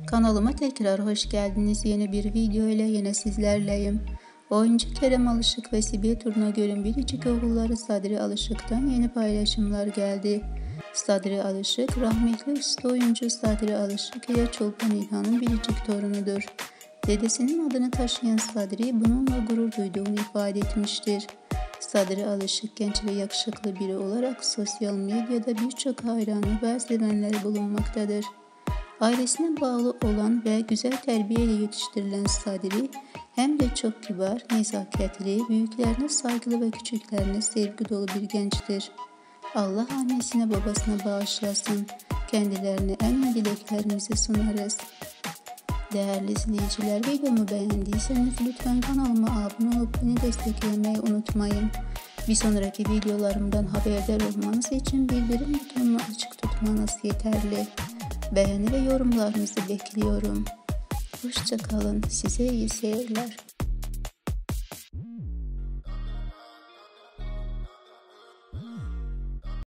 Kanalıma tekrar hoş geldiniz. Yeni bir video ile yine sizlerleyim. Oyuncu Kerem Alışık ve Sibel Turnagöl'ün biricik oğulları Sadri Alışık'tan yeni paylaşımlar geldi. Sadri Alışık, rahmetli usta oyuncu Sadri Alışık ile Çolpan İlhan'ın biricik torunudur. Dedesinin adını taşıyan Sadri bununla gurur duyduğunu ifade etmiştir. Sadri Alışık genç ve yakışıklı biri olarak sosyal medyada birçok hayranı ve sevenleri bulunmaktadır. Ailesine bağlı olan ve güzel terbiyeyle yetiştirilen Sadri hem de çok kibar, nezaketli, büyüklerine saygılı ve küçüklerine sevgi dolu bir gençtir. Allah annesine babasına bağışlasın. Kendilerine en iyi dileklerimizi sunarız. Değerli izleyiciler, videomu beğendiyseniz lütfen kanalıma abone olup beni desteklemeyi unutmayın. Bir sonraki videolarımdan haberdar olmanız için bildirim butonunu açık tutmanız yeterli. Beğeni ve yorumlarınızı bekliyorum. Hoşça kalın. Size iyi seyirler.